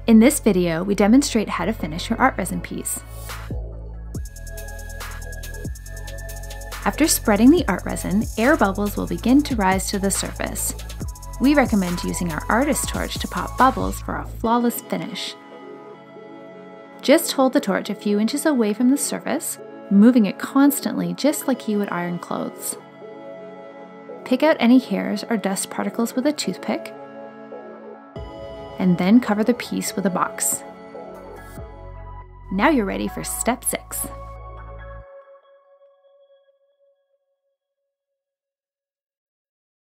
In this video, we demonstrate how to finish your art resin piece. After spreading the art resin, air bubbles will begin to rise to the surface. We recommend using our artist torch to pop bubbles for a flawless finish. Just hold the torch a few inches away from the surface, moving it constantly just like you would iron clothes. Pick out any hairs or dust particles with a toothpick, and then cover the piece with a box. Now you're ready for step 6.